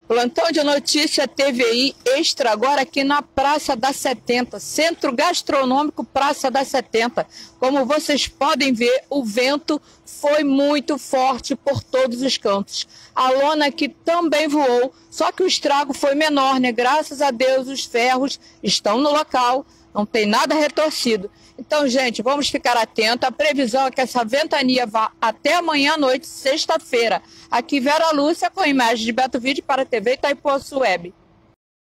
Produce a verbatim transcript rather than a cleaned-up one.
Plantão de notícia T V I Extra agora aqui na Praça da setenta, Centro Gastronômico Praça da setenta. Como vocês podem ver, o vento foi muito forte por todos os cantos. A lona aqui também voou, só que o estrago foi menor, né? Graças a Deus os ferros estão no local, não tem nada retorcido. Então, gente, vamos ficar atentos. A previsão é que essa ventania vá até amanhã à noite, sexta-feira. Aqui Vera Lúcia com imagens de Beto Vídeo para a T V Itaipuaçu Web.